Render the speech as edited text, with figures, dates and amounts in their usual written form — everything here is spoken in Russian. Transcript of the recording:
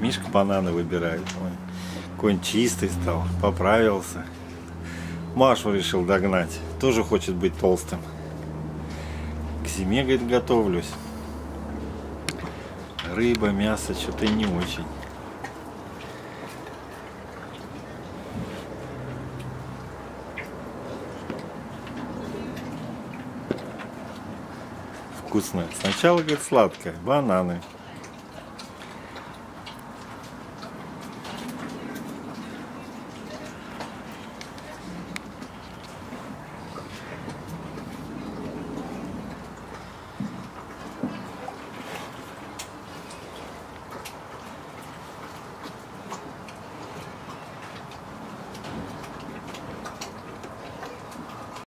Мишка бананы выбирает. Ой, конь чистый стал, поправился. Машу решил догнать. Тоже хочет быть толстым. К зиме, говорит, готовлюсь. Рыба, мясо, что-то не очень. Вкусно. Сначала, говорит, сладкое. Бананы.